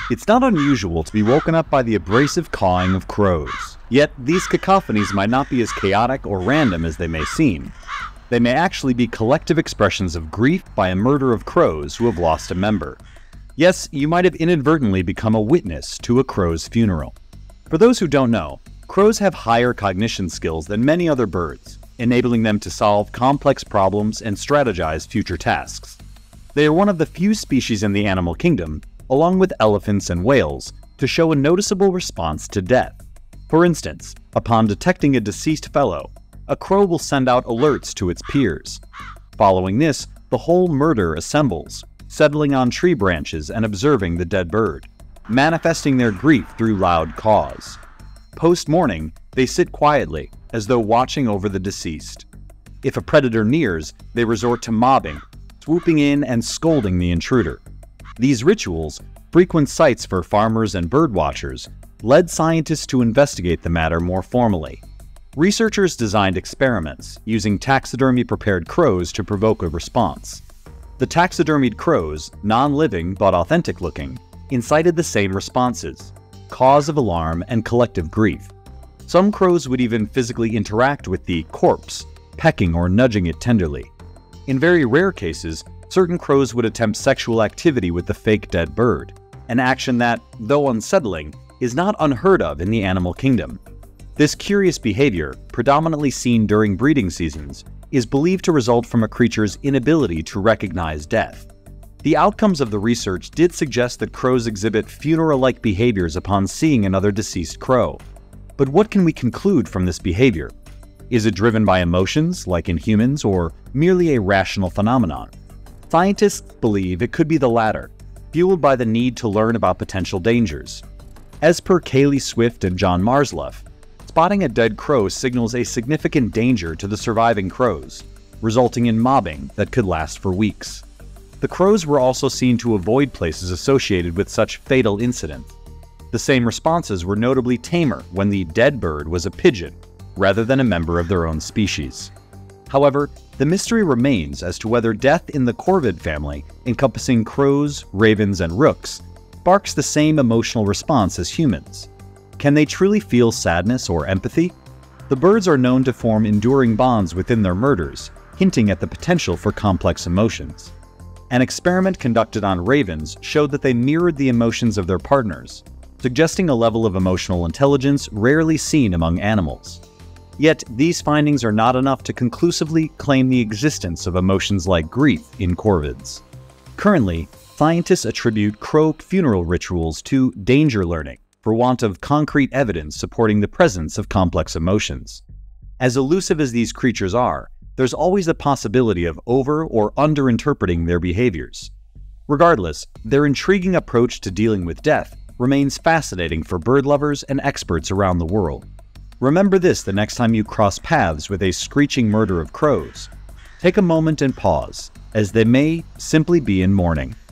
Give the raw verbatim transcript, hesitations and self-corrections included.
It's not unusual to be woken up by the abrasive cawing of crows. Yet, these cacophonies might not be as chaotic or random as they may seem. They may actually be collective expressions of grief by a murder of crows who have lost a member. Yes, you might have inadvertently become a witness to a crow's funeral. For those who don't know, crows have higher cognition skills than many other birds, enabling them to solve complex problems and strategize future tasks. They are one of the few species in the animal kingdom, along with elephants and whales, to show a noticeable response to death. For instance, upon detecting a deceased fellow, a crow will send out alerts to its peers. Following this, the whole murder assembles, settling on tree branches and observing the dead bird, manifesting their grief through loud caws. Post-morning, they sit quietly, as though watching over the deceased. If a predator nears, they resort to mobbing, swooping in and scolding the intruder. These rituals, frequent sights for farmers and birdwatchers, led scientists to investigate the matter more formally. Researchers designed experiments using taxidermy-prepared crows to provoke a response. The taxidermied crows, non-living but authentic-looking, incited the same responses: cause of alarm and collective grief. Some crows would even physically interact with the corpse, pecking or nudging it tenderly. In very rare cases, certain crows would attempt sexual activity with the fake dead bird, an action that, though unsettling, is not unheard of in the animal kingdom. This curious behavior, predominantly seen during breeding seasons, is believed to result from a creature's inability to recognize death. The outcomes of the research did suggest that crows exhibit funeral-like behaviors upon seeing another deceased crow. But what can we conclude from this behavior? Is it driven by emotions, like in humans, or merely a rational phenomenon? Scientists believe it could be the latter, fueled by the need to learn about potential dangers. As per Kaylee Swift and John Marsluff, spotting a dead crow signals a significant danger to the surviving crows, resulting in mobbing that could last for weeks. The crows were also seen to avoid places associated with such fatal incidents. The same responses were notably tamer when the dead bird was a pigeon, rather than a member of their own species. However, the mystery remains as to whether death in the corvid family, encompassing crows, ravens, and rooks, sparks the same emotional response as humans. Can they truly feel sadness or empathy? The birds are known to form enduring bonds within their murders, hinting at the potential for complex emotions. An experiment conducted on ravens showed that they mirrored the emotions of their partners, suggesting a level of emotional intelligence rarely seen among animals. Yet, these findings are not enough to conclusively claim the existence of emotions like grief in corvids. Currently, scientists attribute crow funeral rituals to danger learning, for want of concrete evidence supporting the presence of complex emotions. As elusive as these creatures are, there's always the possibility of over- or under-interpreting their behaviors. Regardless, their intriguing approach to dealing with death remains fascinating for bird lovers and experts around the world. Remember this the next time you cross paths with a screeching murder of crows. Take a moment and pause, as they may simply be in mourning.